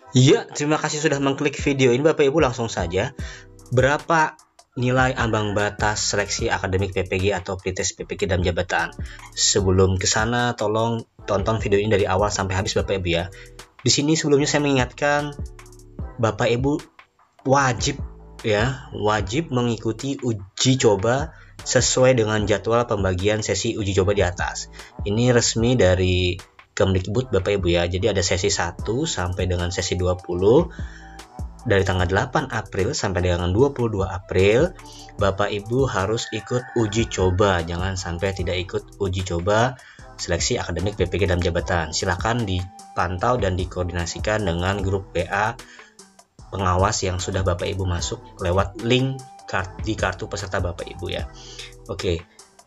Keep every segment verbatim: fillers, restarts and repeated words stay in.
Ya, terima kasih sudah mengklik video ini Bapak Ibu. Langsung saja, berapa nilai ambang batas seleksi akademik P P G atau pretest P P G dalam jabatan? Sebelum ke sana, tolong tonton video ini dari awal sampai habis Bapak Ibu ya. Di sini sebelumnya saya mengingatkan Bapak Ibu wajib ya, wajib mengikuti uji coba sesuai dengan jadwal pembagian sesi uji coba di atas. Ini resmi dari Kemdikbud Bapak Ibu ya. Jadi ada sesi satu sampai dengan sesi dua puluh dari tanggal delapan April sampai dengan dua puluh dua April. Bapak Ibu harus ikut uji coba, jangan sampai tidak ikut uji coba seleksi akademik P P G dalam jabatan. Silakan dipantau dan dikoordinasikan dengan grup W A pengawas yang sudah Bapak Ibu masuk lewat link di kartu peserta Bapak Ibu ya. Oke.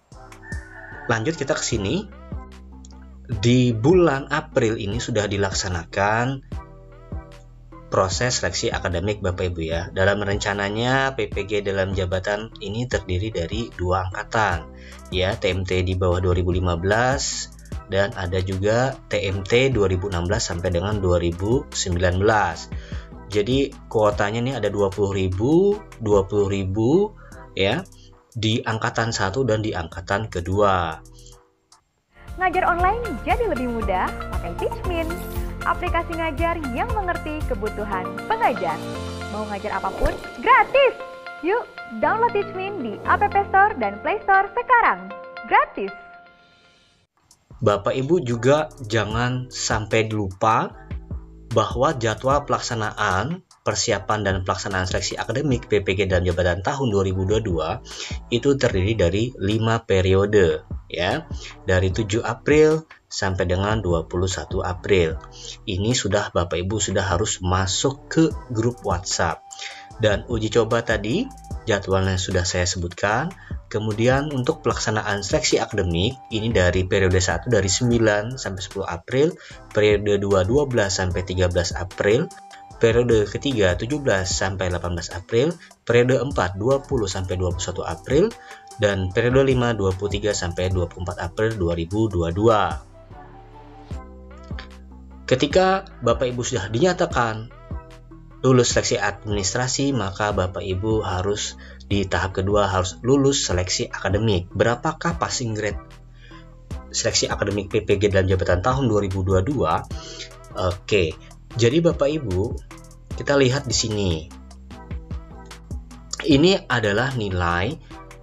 Lanjut kita ke sini. Di bulan April ini sudah dilaksanakan proses seleksi akademik Bapak Ibu ya. Dalam rencananya P P G dalam jabatan ini terdiri dari dua angkatan ya, T M T di bawah dua ribu lima belas dan ada juga T M T dua ribu enam belas sampai dengan dua ribu sembilan belas. Jadi kuotanya ini ada dua puluh ribu, dua puluh ribu ya di angkatan satu dan di angkatan kedua. Ngajar online jadi lebih mudah pakai Teachmin, aplikasi ngajar yang mengerti kebutuhan pengajar. Mau ngajar apapun, gratis! Yuk, download Teachmin di App Store dan Play Store sekarang. Gratis! Bapak Ibu juga jangan sampai lupa bahwa jadwal pelaksanaan persiapan dan pelaksanaan seleksi akademik P P G dalam jabatan tahun dua ribu dua puluh dua itu terdiri dari lima periode ya, dari tujuh April sampai dengan dua puluh satu April. Ini sudah Bapak Ibu sudah harus masuk ke grup WhatsApp. Dan uji coba tadi jadwalnya sudah saya sebutkan. Kemudian untuk pelaksanaan seleksi akademik ini dari periode satu dari sembilan sampai sepuluh April, periode dua dua belas sampai tiga belas April, periode ketiga tujuh belas sampai delapan belas April, periode empat dua puluh sampai dua puluh satu April, dan periode lima dua puluh tiga sampai dua puluh empat April dua ribu dua puluh dua. Ketika Bapak Ibu sudah dinyatakan lulus seleksi administrasi, maka Bapak Ibu harus di tahap kedua harus lulus seleksi akademik. Berapakah passing grade seleksi akademik P P G dalam jabatan tahun dua ribu dua puluh dua? Oke, jadi Bapak Ibu kita lihat di sini. Ini adalah nilai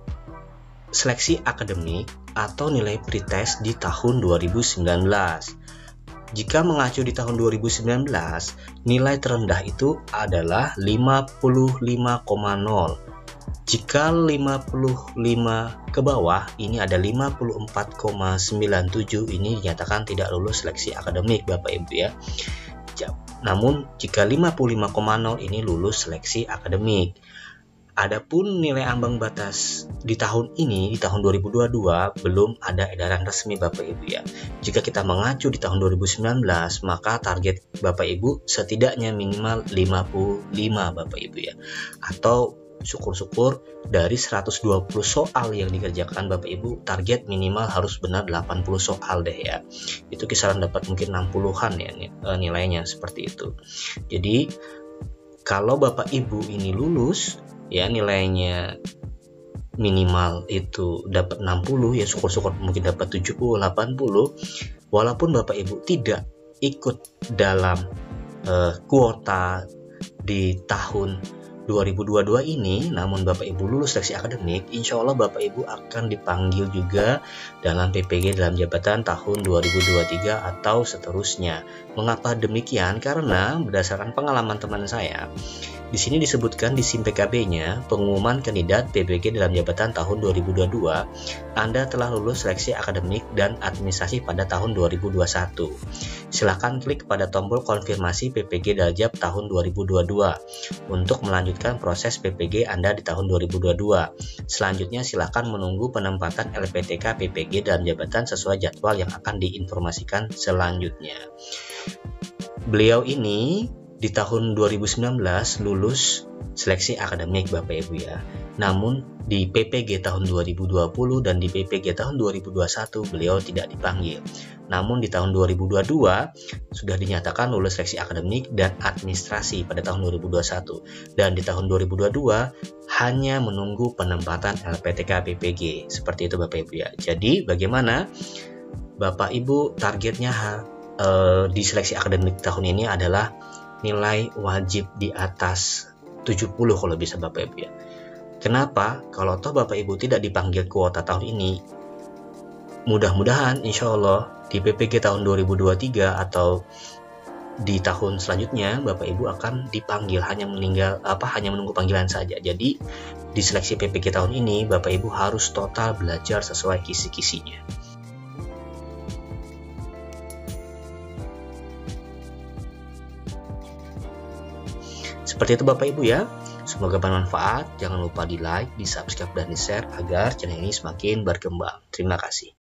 seleksi akademik atau nilai pretest di tahun dua ribu sembilan belas. Jika mengacu di tahun dua ribu sembilan belas, nilai terendah itu adalah lima puluh lima koma nol. Jika lima puluh lima ke bawah, ini ada lima puluh empat koma sembilan tujuh, ini dinyatakan tidak lulus seleksi akademik Bapak Ibu ya. Namun jika lima puluh lima koma nol ini lulus seleksi akademik. Adapun nilai ambang batas di tahun ini, di tahun dua ribu dua puluh dua, belum ada edaran resmi Bapak Ibu ya. Jika kita mengacu di tahun dua ribu sembilan belas, maka target Bapak Ibu setidaknya minimal lima puluh lima Bapak Ibu ya. Atau syukur-syukur dari seratus dua puluh soal yang dikerjakan Bapak Ibu, target minimal harus benar delapan puluh soal deh ya. Itu kisaran dapat mungkin enam puluhan ya nilainya seperti itu. Jadi kalau Bapak Ibu ini lulus ya, nilainya minimal itu dapat enam puluh ya, syukur-syukur mungkin dapat tujuh puluh, delapan puluh. Walaupun Bapak Ibu tidak ikut dalam uh, kuota di tahun dua ribu dua puluh dua ini, namun Bapak Ibu lulus seleksi akademik, insya Allah Bapak Ibu akan dipanggil juga dalam P P G dalam jabatan tahun dua ribu dua puluh tiga atau seterusnya. Mengapa demikian? Karena berdasarkan pengalaman teman saya, di sini disebutkan di SIM P K B-nya pengumuman kandidat P P G dalam jabatan tahun dua ribu dua puluh dua, Anda telah lulus seleksi akademik dan administrasi pada tahun dua ribu dua puluh satu. Silakan klik pada tombol konfirmasi P P G Daljab tahun dua ribu dua puluh dua untuk melanjutkan proses P P G Anda di tahun dua ribu dua puluh dua. Selanjutnya silakan menunggu penempatan L P T K P P G dalam jabatan sesuai jadwal yang akan diinformasikan selanjutnya. Beliau ini di tahun dua ribu sembilan belas lulus seleksi akademik Bapak Ibu ya. Namun di P P G tahun dua ribu dua puluh dan di P P G tahun dua ribu dua puluh satu beliau tidak dipanggil. Namun di tahun dua ribu dua puluh dua sudah dinyatakan lulus seleksi akademik dan administrasi pada tahun dua ribu dua puluh satu. Dan di tahun dua ribu dua puluh dua hanya menunggu penempatan L P T K P P G. Seperti itu Bapak Ibu ya. Jadi bagaimana Bapak Ibu targetnya uh, di seleksi akademik tahun ini adalah nilai wajib di atas tujuh puluh kalau bisa Bapak Ibu ya. Kenapa? Kalau toh Bapak Ibu tidak dipanggil kuota tahun ini, mudah-mudahan insya Allah di P P G tahun dua ribu dua puluh tiga atau di tahun selanjutnya Bapak Ibu akan dipanggil, hanya meninggal apa hanya menunggu panggilan saja. Jadi di seleksi P P G tahun ini Bapak Ibu harus total belajar sesuai kisi-kisinya. Seperti itu Bapak Ibu ya. Semoga bermanfaat. Jangan lupa di like, di subscribe, dan di share agar channel ini semakin berkembang. Terima kasih.